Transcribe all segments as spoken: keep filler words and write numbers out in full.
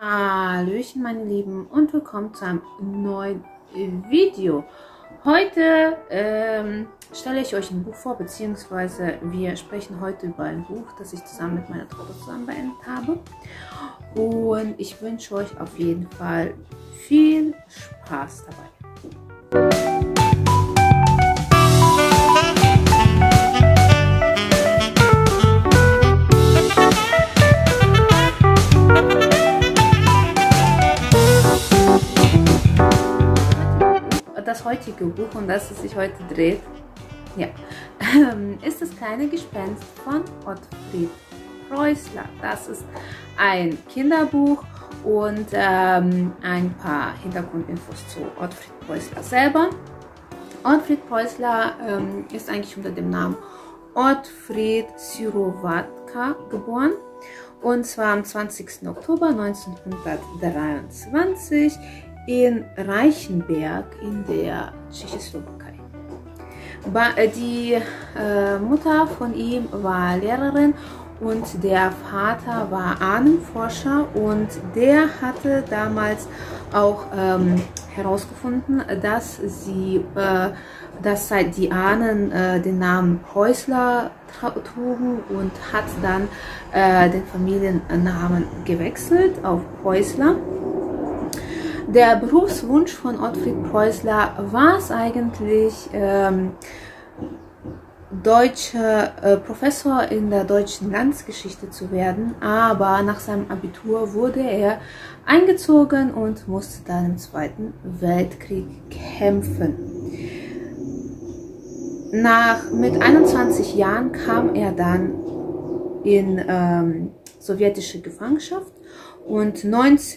Hallöchen meine Lieben und willkommen zu einem neuen Video. Heute ähm, stelle ich euch ein Buch vor, beziehungsweise wir sprechen heute über ein Buch, das ich zusammen mit meiner Tochter zusammen beendet habe. Und ich wünsche euch auf jeden Fall viel Spaß dabei. Das heutige Buch, um das es sich heute dreht, ja, ist das kleine Gespenst von Ottfried Preußler. Das ist ein Kinderbuch und ähm, ein paar Hintergrundinfos zu Ottfried Preußler selber. Ottfried Preußler ähm, ist eigentlich unter dem Namen Ottfried Syrowatka geboren, und zwar am zwanzigsten Oktober neunzehnhundertdreiundzwanzig in Reichenberg in der Tschechoslowakei. Die äh, Mutter von ihm war Lehrerin und der Vater war Ahnenforscher, und der hatte damals auch ähm, herausgefunden, dass sie, äh, dass seit die Ahnen äh, den Namen Preußler trugen, und hat dann äh, den Familiennamen gewechselt auf Preußler. Der Berufswunsch von Ottfried Preußler war es eigentlich, ähm, deutscher äh, Professor in der deutschen Landesgeschichte zu werden, aber nach seinem Abitur wurde er eingezogen und musste dann im Zweiten Weltkrieg kämpfen. Nach, mit einundzwanzig Jahren kam er dann in ähm, sowjetische Gefangenschaft. Und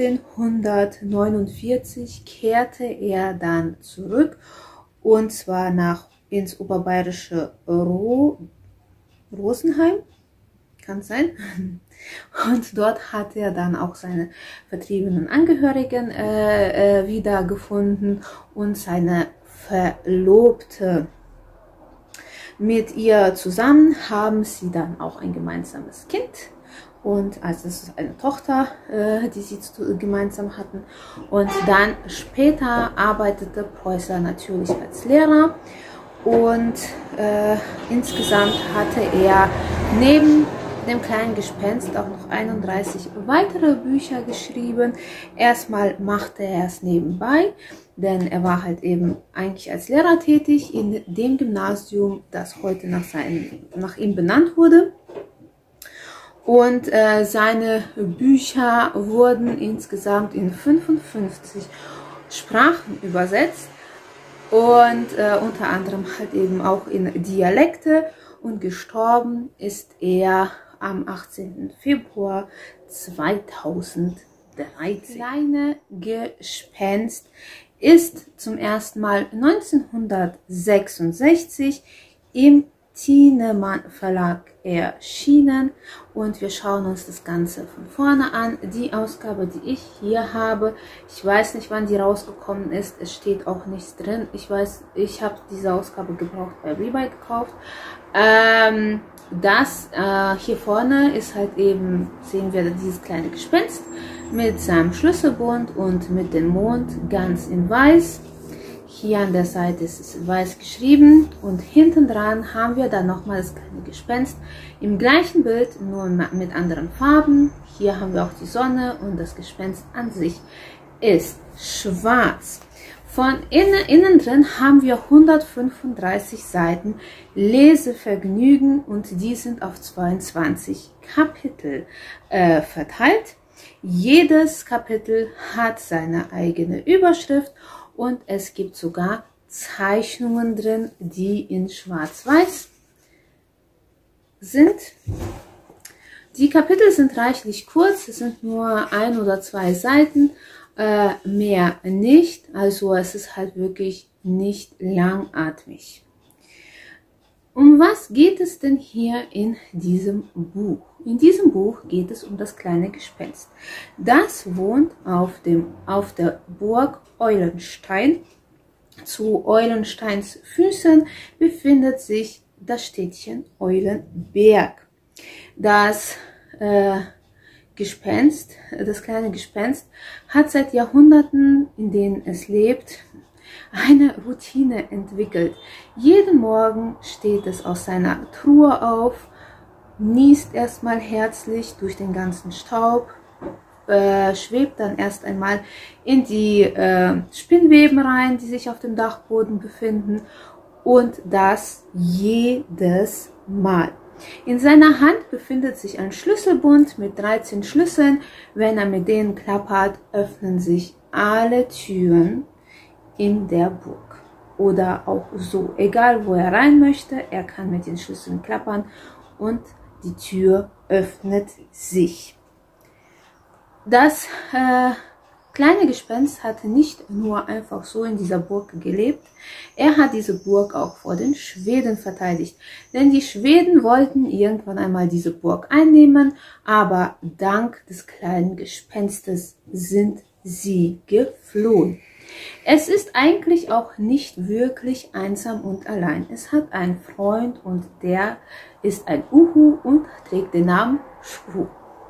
neunzehnhundertneunundvierzig kehrte er dann zurück, und zwar nach ins oberbayerische Ro Rosenheim, kann es sein. Und dort hat er dann auch seine vertriebenen Angehörigen äh, äh, wiedergefunden und seine Verlobte. Mit ihr zusammen haben sie dann auch ein gemeinsames Kind. Und also das ist eine Tochter, äh, die sie gemeinsam hatten. Und dann später arbeitete Preußler natürlich als Lehrer. Und äh, insgesamt hatte er neben dem kleinen Gespenst auch noch einunddreißig weitere Bücher geschrieben. Erstmal machte er es nebenbei, denn er war halt eben eigentlich als Lehrer tätig in dem Gymnasium, das heute nach, seinem, nach ihm benannt wurde. Und äh, seine Bücher wurden insgesamt in fünfundfünfzig Sprachen übersetzt, und äh, unter anderem halt eben auch in Dialekte, und gestorben ist er am achtzehnten Februar zweitausenddreizehn. Kleine Gespenst ist zum ersten Mal neunzehnhundertsechsundsechzig im Thienemann Verlag erschienen, und wir schauen uns das Ganze von vorne an. Die Ausgabe, die ich hier habe, ich weiß nicht, wann die rausgekommen ist, es steht auch nichts drin. Ich weiß, ich habe diese Ausgabe gebraucht bei Rebuy gekauft. Ähm, das äh, hier vorne ist halt eben, sehen wir dieses kleine Gespenst mit seinem Schlüsselbund und mit dem Mond ganz in weiß. Hier an der Seite ist es weiß geschrieben, und hinten dran haben wir dann nochmal das kleine Gespenst im gleichen Bild, nur mit anderen Farben. Hier haben wir auch die Sonne, und das Gespenst an sich ist schwarz. Von innen, innen drin haben wir hundertfünfunddreißig Seiten Lesevergnügen, und die sind auf zweiundzwanzig Kapitel äh, verteilt. Jedes Kapitel hat seine eigene Überschrift, und es gibt sogar Zeichnungen drin, die in Schwarz-Weiß sind. Die Kapitel sind reichlich kurz, es sind nur ein oder zwei Seiten, äh, mehr nicht. Also es ist halt wirklich nicht langatmig. Um was geht es denn hier in diesem Buch? In diesem Buch geht es um das kleine Gespenst. Das wohnt auf, dem, auf der Burg Eulenstein. Zu Eulensteins Füßen befindet sich das Städtchen Eulenberg. Das äh, Gespenst, das kleine Gespenst, hat seit Jahrhunderten, in denen es lebt, eine Routine entwickelt. Jeden Morgen steht es aus seiner Truhe auf, niest erstmal herzlich durch den ganzen Staub, äh, schwebt dann erst einmal in die äh, Spinnweben rein, die sich auf dem Dachboden befinden, und das jedes Mal. In seiner Hand befindet sich ein Schlüsselbund mit dreizehn Schlüsseln. Wenn er mit denen klappert, öffnen sich alle Türen in der Burg. Oder auch so, egal wo er rein möchte, er kann mit den Schlüsseln klappern und die Tür öffnet sich. Das äh, kleine Gespenst hatte nicht nur einfach so in dieser Burg gelebt, er hat diese Burg auch vor den Schweden verteidigt. Denn die Schweden wollten irgendwann einmal diese Burg einnehmen, aber dank des kleinen Gespenstes sind sie geflohen. Es ist eigentlich auch nicht wirklich einsam und allein. Es hat einen Freund und der ist ein Uhu und trägt den Namen Shrew.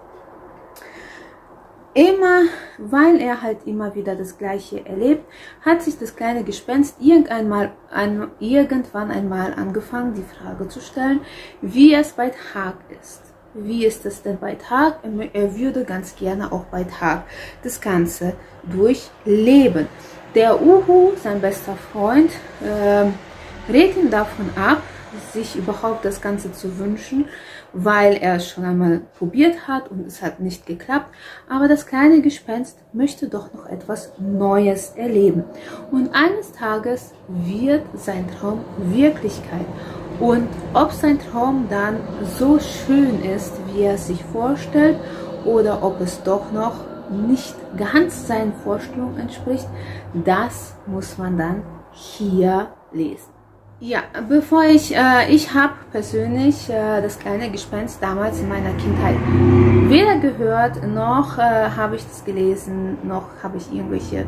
Immer, weil er halt immer wieder das Gleiche erlebt, hat sich das kleine Gespenst irgendwann, ein, irgendwann einmal angefangen, die Frage zu stellen, wie es bei Tag ist. Wie ist es denn bei Tag? Er würde ganz gerne auch bei Tag das Ganze durchleben. Der Uhu, sein bester Freund, äh, rät ihn davon ab, sich überhaupt das Ganze zu wünschen, weil er es schon einmal probiert hat und es hat nicht geklappt. Aber das kleine Gespenst möchte doch noch etwas Neues erleben. Und eines Tages wird sein Traum Wirklichkeit. Und ob sein Traum dann so schön ist, wie er es sich vorstellt, oder ob es doch noch nicht ganz seinen Vorstellungen entspricht, das muss man dann hier lesen. Ja, bevor ich, äh, ich habe persönlich äh, das kleine Gespenst damals in meiner Kindheit weder gehört, noch äh, habe ich das gelesen, noch habe ich irgendwelche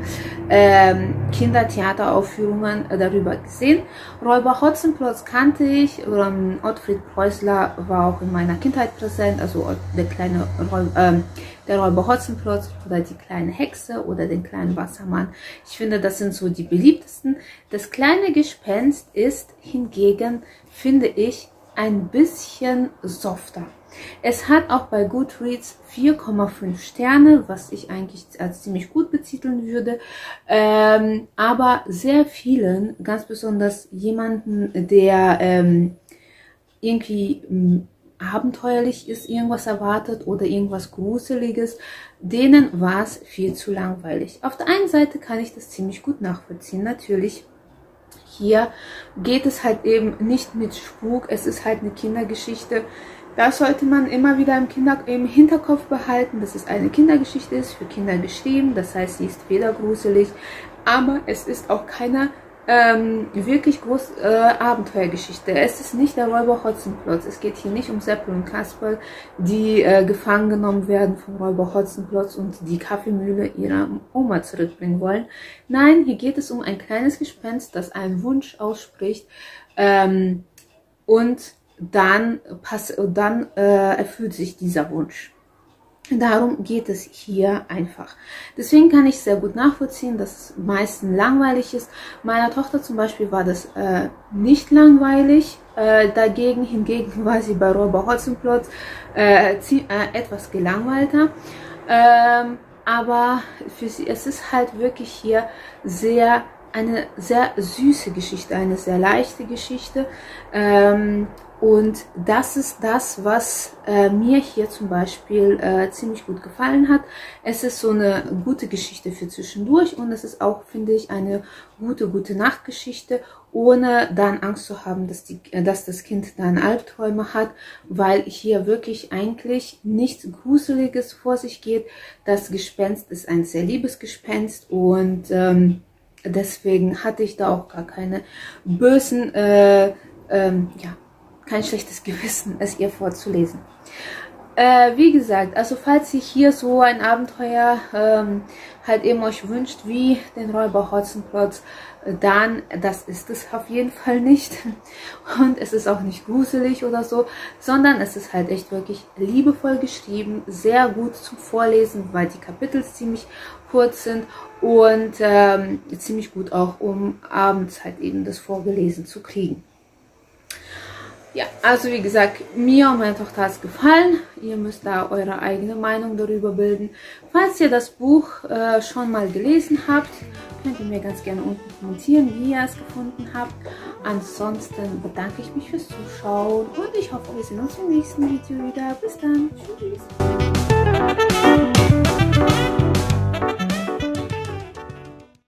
ähm, Kindertheateraufführungen äh, darüber gesehen. Räuber Hotzenplotz kannte ich, ähm, Ottfried Preußler war auch in meiner Kindheit präsent, also der kleine Räuber, ähm, der Räuber Hotzenplotz oder die kleine Hexe oder den kleinen Wassermann. Ich finde, das sind so die beliebtesten. Das kleine Gespenst ist hingegen, finde ich, ein bisschen softer. Es hat auch bei Goodreads vier Komma fünf Sterne, was ich eigentlich als ziemlich gut betiteln würde. Ähm, aber sehr vielen, ganz besonders jemanden, der ähm, irgendwie mh, abenteuerlich ist, irgendwas erwartet oder irgendwas Gruseliges, denen war es viel zu langweilig. Auf der einen Seite kann ich das ziemlich gut nachvollziehen, natürlich. Hier geht es halt eben nicht mit Spuk, es ist halt eine Kindergeschichte. Das sollte man immer wieder im, Kinder im Hinterkopf behalten, dass es eine Kindergeschichte ist, für Kinder geschrieben. Das heißt, sie ist weder gruselig, aber es ist auch keine ähm, wirklich große äh, Abenteuergeschichte. Es ist nicht der Räuber Hotzenplotz. Es geht hier nicht um Seppel und Kasperl, die äh, gefangen genommen werden vom Räuber Hotzenplotz und die Kaffeemühle ihrer Oma zurückbringen wollen. Nein, hier geht es um ein kleines Gespenst, das einen Wunsch ausspricht ähm, und dann, pass dann äh, erfüllt sich dieser Wunsch. Darum geht es hier einfach. Deswegen kann ich sehr gut nachvollziehen, dass es meistens langweilig ist. Meiner Tochter zum Beispiel war das äh, nicht langweilig. Äh, dagegen hingegen war sie bei Räuber Hotzenplotz äh, äh, etwas gelangweilter. Ähm, aber für sie, es ist halt wirklich hier sehr eine sehr süße Geschichte, eine sehr leichte Geschichte. Ähm, Und das ist das, was äh, mir hier zum Beispiel äh, ziemlich gut gefallen hat. Es ist so eine gute Geschichte für zwischendurch und es ist auch, finde ich, eine gute, gute Nachtgeschichte, ohne dann Angst zu haben, dass, die, dass das Kind dann Albträume hat, weil hier wirklich eigentlich nichts Gruseliges vor sich geht. Das Gespenst ist ein sehr liebes Gespenst und ähm, deswegen hatte ich da auch gar keine bösen, äh, ähm, ja, kein schlechtes Gewissen, es ihr vorzulesen. Äh, wie gesagt, also falls ihr hier so ein Abenteuer ähm, halt eben euch wünscht, wie den Räuber Hotzenplotz, dann, das ist es auf jeden Fall nicht. Und es ist auch nicht gruselig oder so, sondern es ist halt echt wirklich liebevoll geschrieben, sehr gut zum Vorlesen, weil die Kapitel ziemlich kurz sind und ähm, ziemlich gut auch, um abends halt eben das vorgelesen zu kriegen. Ja, also wie gesagt, mir und meiner Tochter hat es gefallen. Ihr müsst da eure eigene Meinung darüber bilden. Falls ihr das Buch äh, schon mal gelesen habt, könnt ihr mir ganz gerne unten kommentieren, wie ihr es gefunden habt. Ansonsten bedanke ich mich fürs Zuschauen und ich hoffe, wir sehen uns im nächsten Video wieder. Bis dann. Tschüss.